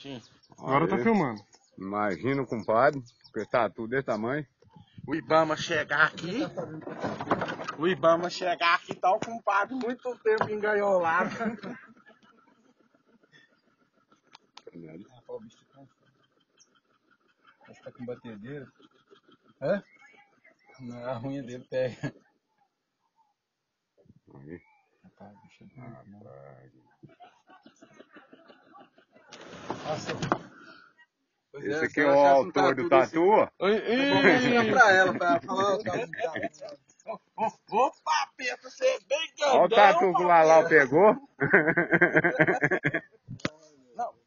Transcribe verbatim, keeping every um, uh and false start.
Sim. Agora tá filmando. Imagina o compadre, com esse tatu desse tamanho. O Ibama chegar aqui. O Ibama chegar aqui, tá o compadre muito tempo engaiolado. Rapaz, o bicho tá cansado. Você tá com batedeira? Hã? Não, a unha dele pega. Aí. Rapaz, o bicho é doido, não. Nossa. Pois Esse é, aqui se é ela o achasse um autor do tatu tatu, ó. Fica pra ela, pra falar o caso dela. Ô, papeta, você é bem grandão. Olha o tatu que o Lalau pegou. Não,